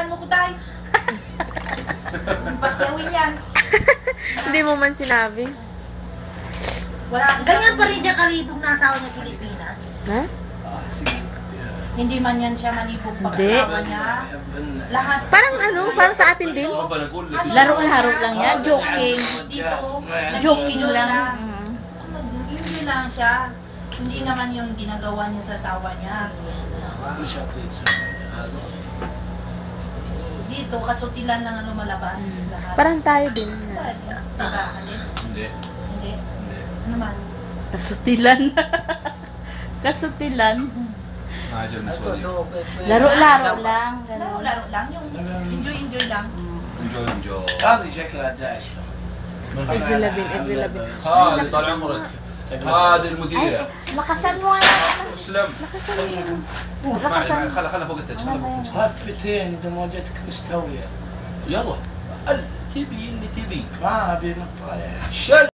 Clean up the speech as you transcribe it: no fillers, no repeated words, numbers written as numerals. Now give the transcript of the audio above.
mo ko tayo. Bakyawin yan. Hindi mo man sinabi. Wala. Ganyan pa rin siya kalibog na asawa niya Pilipinas. Ha? Hindi man yan siya manibog Hindi. pag-asawa niya. Lahat. Parang ano, parang sa atin din. Laro-laro lang yan, joking. Dito. Joking lang. Hindi lang siya. Hindi naman yung ginagawa niya sa asawa niya. Dito, kasutilan lang ano malabas. Lahat. Parang tayo din. Diba? Hindi. Hindi. Ano man? Kasutilan. Kasutilan. Major na swali. Laro-laro lang. Laro lang. Yung enjoy lang. Enjoy, enjoy. هذه شكلها داعش. Every labin, every labin. هذه طال عمرك. هذه المديرة. Lakasan mo nga. اسلم. اسمعي خلها فوق التج. هفتين اذا ما جتك مستويه. يلا. تبي اللي تبي. ما ابي مقطع. شل